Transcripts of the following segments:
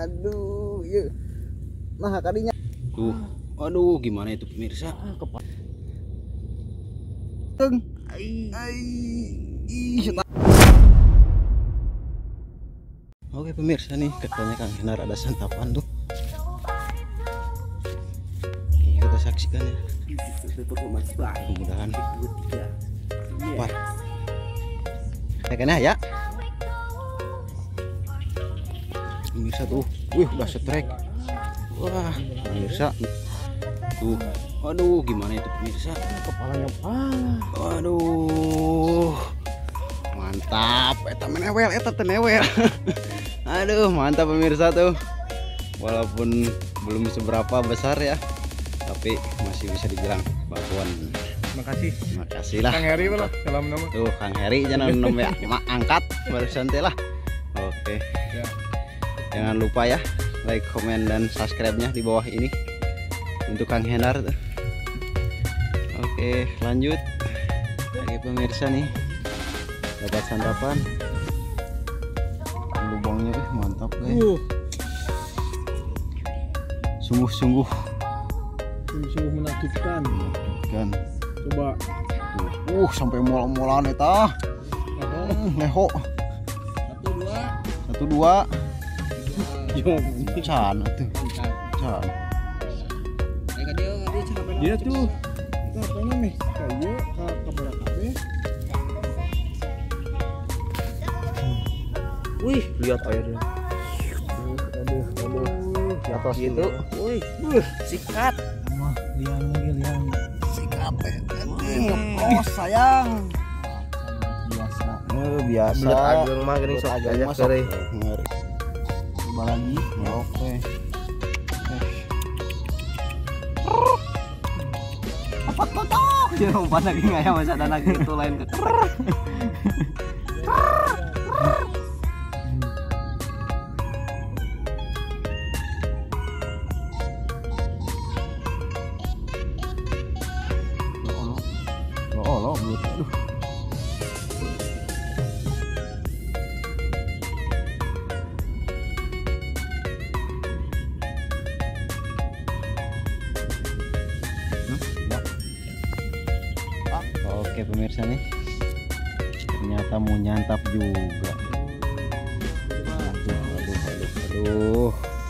Aduh, yuk. Nah, kadinya. Tuh. Aduh, gimana itu pemirsa? Teng. Oke pemirsa nih, katanya Kang Henar ada santapan tuh. Kita saksikan ya. Mudah-mudahan. Wah. Kayaknya ya. Pemirsa tuh, wih udah setrek. Wah, pemirsa. Tuh, aduh gimana itu pemirsa? Kepalanya pala. Waduh, mantap. Eta menewel, eta tenewel. Aduh, mantap pemirsa tuh. Walaupun belum seberapa besar ya, tapi masih bisa dibilang baguan. Makasih lah. Kang Heri lah, salam nama. Tuh, Kang Heri jangan nom ya, angkat barusan teh lah. Oke. Ya. Jangan lupa ya, like, komen, dan subscribe-nya di bawah ini untuk Kang Henar tuh. Oke, lanjut. Lagi pemirsa nih, dapat santapan. Lubangnya mantap guys. Sungguh Menakutkan. kan. Coba. Tuh, sampai mola-molaan eta. Leho. 1 2. Can tuh. Can. Dia tuh apa nih? Kayak ke belakangnya. Wih, lihat airnya. Aduh. Di atas gitu. Wih, Sikat. mah liang. Sikat. Ngepros sayang. Biasa. Belet ageng mah geuning sok ajak kere. Coba lagi. Oke. Apa kotok? Jangan umpan lagi ngaya masa ada lagi itu lain ke. Lo, aduh. Oke pemirsa nih, ternyata mau nyantap juga. Aduh.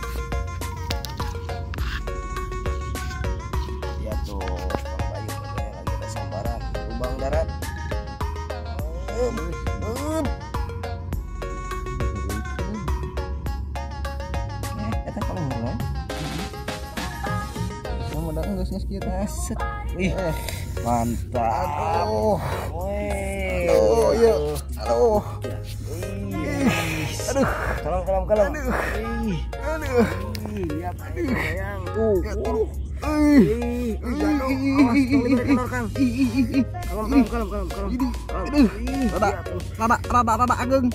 Ya tuh, Bang Bayu katanya lagi ada sambaran lubang darat. Eta kamu mulai. Kamu udah enggak sekitar. Set. Ih. Mantap. Aduh. Yuk. Aduh. Kalem. Aduh. Lihat sayang. Tuh. Rada ageng.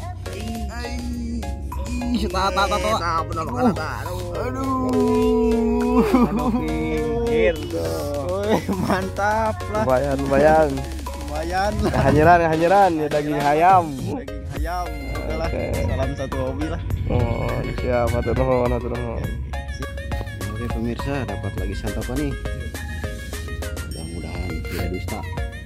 Mantap lah. Lumayan. Hanyaran ya daging ayam. Udahlah, salam satu hobi lah. Oh, siap, hatur nuhun. Oke pemirsa, dapat lagi santapan nih. Mudah-mudahan tidak dusta.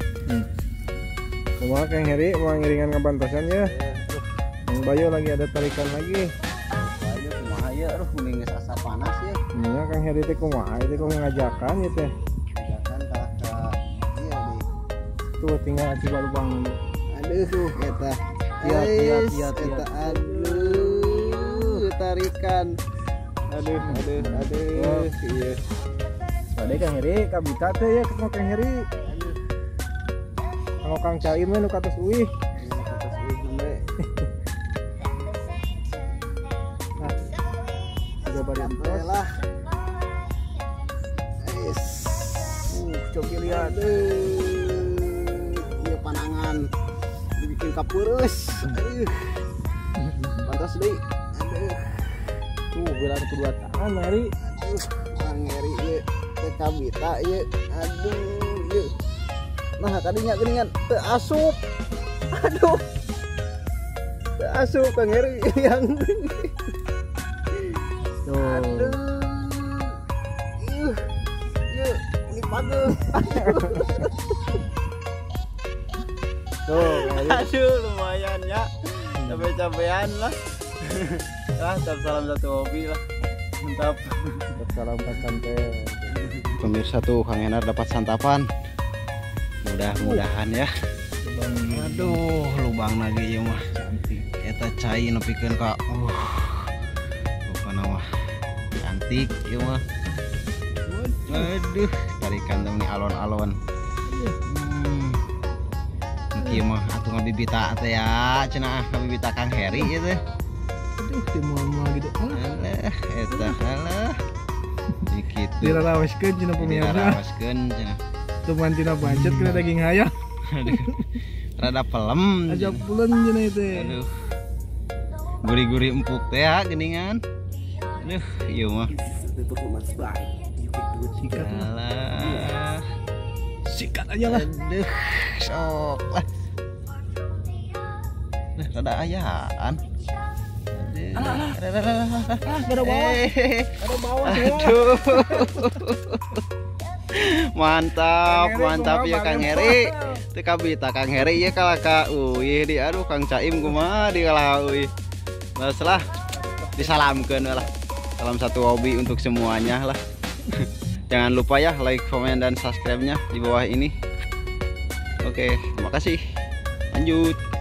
Kumaha Kang Heri mau ngiringan kebantasan ya. Bang Bayu lagi ada tarikan lagi. Bayu kumaha ya, aduh mending geus asa panas ya. Iya Kang Heri teh kumaha itu kok ngajakan ya teh. Jangan kakak. Iya deh. Tuh tinggal coba lubang dulu. Aduh, eta. Iya. Aduh, tarikan. Aduh. Iya. Tadi Kang Heri kabita teh ya ke Kang Heri. Kalau Kang Caim nu ka atas uih. Nah. Tiga bari empos lah. coba lihat. Iya panangan dibikin kapurus. Pantas deh. Tuh bilang kedua tangan Heri. Kang Heri ieu teh kabita ieu. Aduh, ieu. Nah, tadinya geuningan teu asup. Aduh. Teu asup Kang Heri yang. aduh. Tuh, Ngeri. Aduh, lumayan ya. Capek-capean lah. Ah, salam satu hobi lah. Mantap. Salam santai. Pemirsa tuh Kang Enar dapat santapan. Mudah-mudahan ya. Aduh, lubang lagi ya mah. Cantik. Eta cai nepikeun ka. Rupana mah cantik ya mah. Aduh, tarikan teh alon-alon. Kieu mah atuh ngabibita teh ya, cenah ngabibita Kang Heri ieu teh. Aduh, di mual-mual gitu. Alah, eta alah. Dikitu. Diraraweskeun cenah pemirsa. Diraraweskeun cenah. Tuh mantina bacet kena daging hayam. Aduh. Rada pelem. Aja pulen cenah itu. Aduh. Gurih-gurih empuk teh ya geningan. Aduh, ieu mah. Sikat lah. Alah. Sikat aja lah. Aduh, sok lah. Nah, rada ayaan. Ada bawah. Ada bawah semua. Aduh. Mantap ya Kang Heri. Teu kabita Kang Heri ya kalaka uyih di aduh Kang Caim kumaha di kalaka uyih. Bagus lah. Disalamkeun lah. Salam satu hobi untuk semuanya lah. Jangan lupa ya like, komen dan subscribe-nya di bawah ini. Oke, terima kasih. Lanjut.